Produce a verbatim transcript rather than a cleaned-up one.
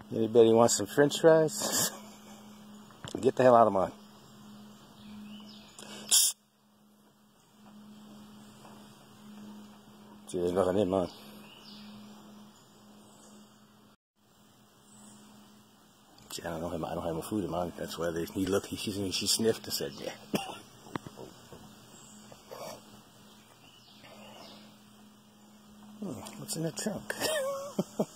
Anybody want some french fries? Get the hell out of mine. Sí, there's nothing in mine. See, I don't know him. I don't have no food in mine. That's why they. He looked. He, she, she sniffed and said, "Yeah." Hmm, what's in the trunk?